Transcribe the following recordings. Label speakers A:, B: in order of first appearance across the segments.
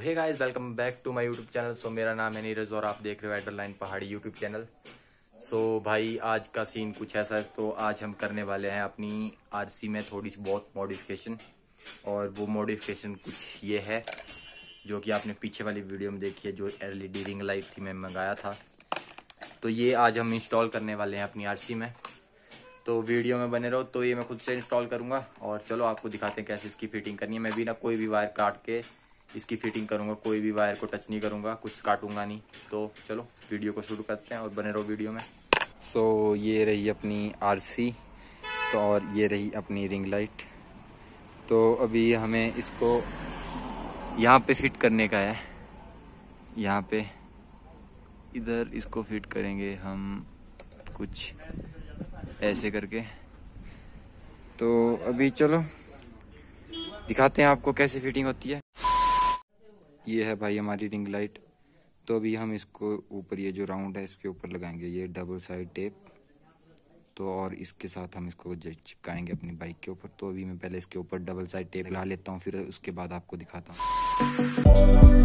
A: Hey guys, welcome back to my YouTube channel. So मेरा नाम है नीरज और आप देख रहे हो एडरलाइन पहाड़ी यूट्यूब चैनल। सो भाई आज का सीन कुछ ऐसा है। तो आज हम करने वाले हैं अपनी आरसी में थोड़ी सी बहुत मॉडिफिकेशन, और वो मॉडिफिकेशन कुछ ये है जो कि आपने पीछे वाली वीडियो में देखी है, जो LED रिंग लाइट थी मैं मंगाया था। तो ये आज हम इंस्टॉल करने वाले हैं अपनी आरसी में। तो वीडियो में बने रहो। तो ये मैं खुद से इंस्टॉल करूंगा और चलो आपको दिखाते हैं कैसे इसकी फिटिंग करनी है। मैं भी ना कोई भी वायर काट के इसकी फिटिंग करूंगा, कोई भी वायर को टच नहीं करूंगा, कुछ काटूंगा नहीं। तो चलो वीडियो को शुरू करते हैं और बने रहो वीडियो में। सो ये रही अपनी आरसी, तो और ये रही अपनी रिंग लाइट। तो अभी हमें इसको यहाँ पे फिट करने का है। यहाँ पे इधर इसको फिट करेंगे हम कुछ ऐसे करके। तो अभी चलो दिखाते हैं आपको कैसे फिटिंग होती है। ये है भाई हमारी रिंग लाइट। तो अभी हम इसको ऊपर ये जो राउंड है इसके ऊपर लगाएंगे ये डबल साइड टेप। तो और इसके साथ हम इसको चिपकाएंगे अपनी बाइक के ऊपर। तो अभी मैं पहले इसके ऊपर डबल साइड टेप लगा लेता हूँ, फिर उसके बाद आपको दिखाता हूँ।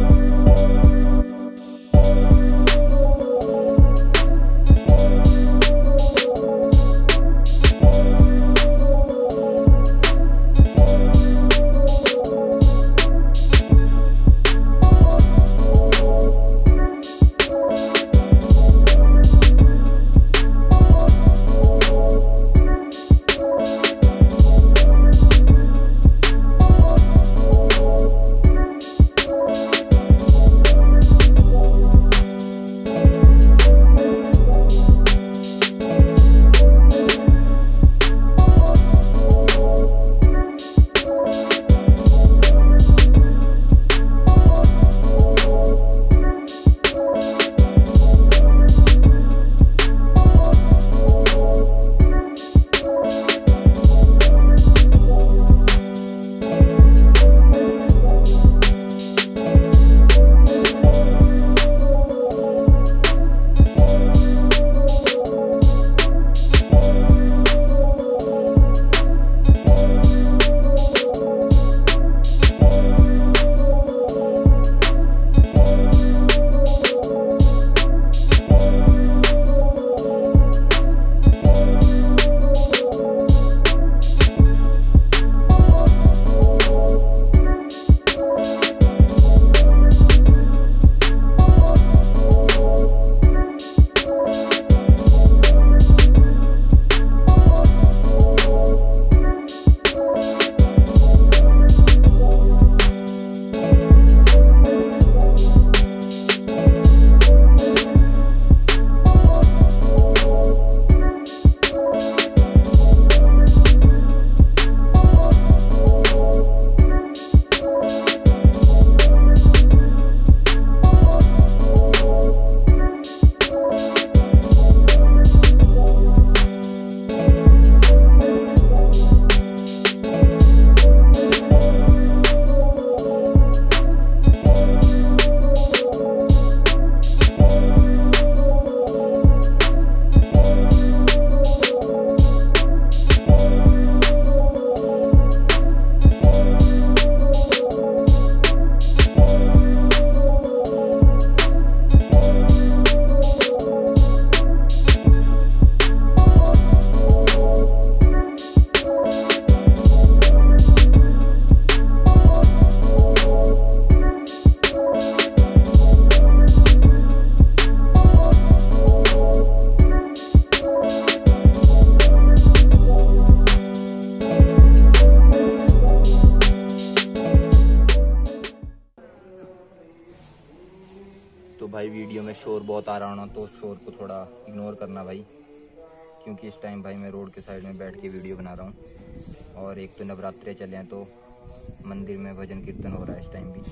A: तो भाई वीडियो में शोर बहुत आ रहा होना, तो शोर को थोड़ा इग्नोर करना भाई, क्योंकि इस टाइम भाई मैं रोड के साइड में बैठ के वीडियो बना रहा हूँ। और एक तो नवरात्रे चले हैं, तो मंदिर में भजन कीर्तन हो रहा है इस टाइम भी,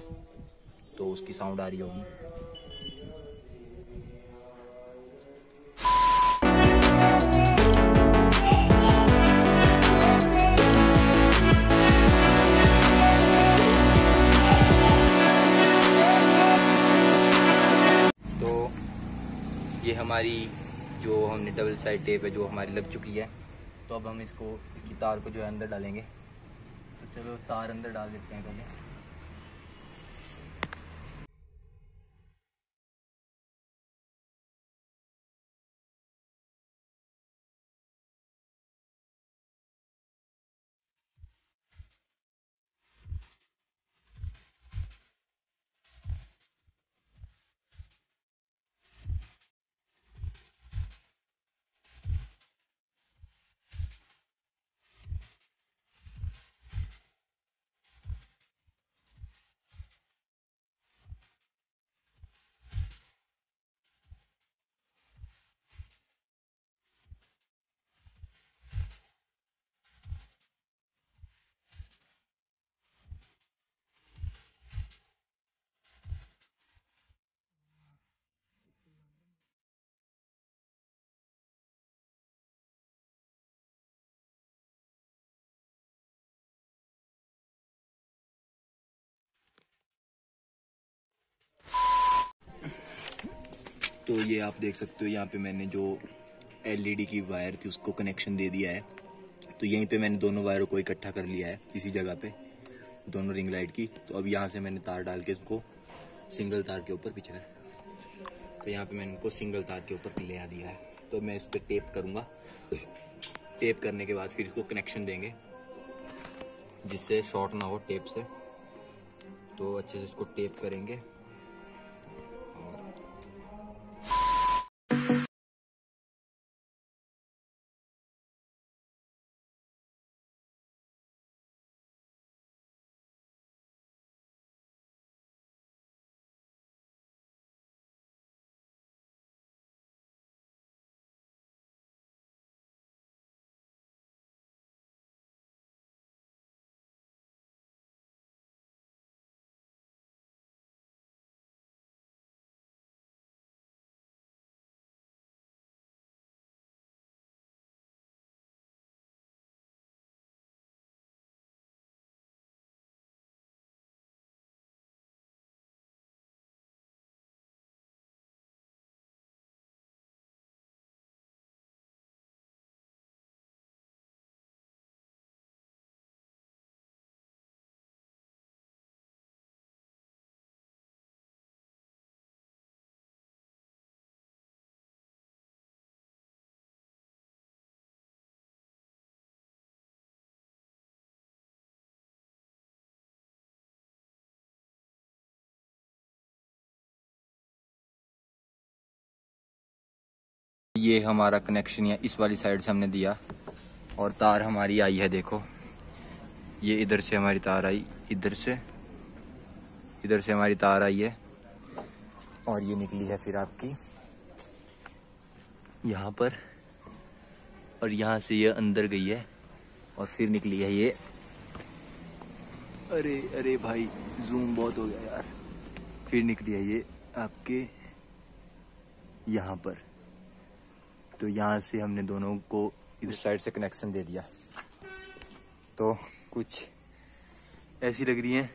A: तो उसकी साउंड आ रही होगी। ये हमारी जो हमने डबल साइड टेप है जो हमारी लग चुकी है। तो अब हम इसकी तार को जो है अंदर डालेंगे। तो चलो तार अंदर डाल देते हैं पहले। तो ये आप देख सकते हो, यहाँ पे मैंने जो LED की वायर थी उसको कनेक्शन दे दिया है। तो यहीं पे मैंने दोनों वायरों को इकट्ठा कर लिया है इसी जगह पे, दोनों रिंग लाइट की। तो अब यहाँ से मैंने तार डाल के इसको सिंगल तार के ऊपर पीछे कर, तो यहाँ पे मैंने इनको सिंगल तार के ऊपर ले आ दिया है। तो मैं इस पर टेप करूँगा। टेप करने के बाद फिर इसको कनेक्शन देंगे जिससे शॉर्ट ना हो टेप से। तो अच्छे से इसको टेप करेंगे। ये हमारा कनेक्शन है, इस वाली साइड से हमने दिया और तार हमारी आई है। देखो ये इधर से हमारी तार आई, इधर से हमारी तार आई है और ये निकली है फिर आपकी यहाँ पर, और यहाँ से ये अंदर गई है और फिर निकली है ये। अरे अरे भाई जूम बहुत हो गया यार। फिर निकली है ये आपके यहाँ पर। तो यहाँ से हमने दोनों को इधर साइड से कनेक्शन दे दिया। तो कुछ ऐसी लग रही है,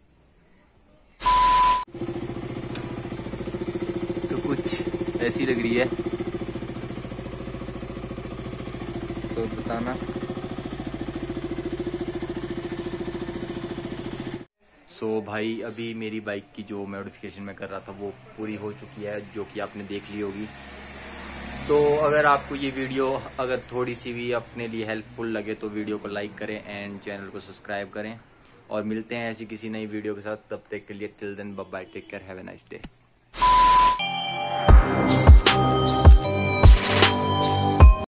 A: तो बताना। सो भाई अभी मेरी बाइक की जो मॉडिफिकेशन मैं कर रहा था वो पूरी हो चुकी है, जो कि आपने देख ली होगी। तो अगर आपको ये वीडियो अगर थोड़ी सी भी अपने लिए हेल्पफुल लगे तो वीडियो को लाइक करें एंड चैनल को सब्सक्राइब करें। और मिलते हैं ऐसी किसी नई वीडियो के साथ, तब तक के लिए till then bye bye, take care, have a nice day.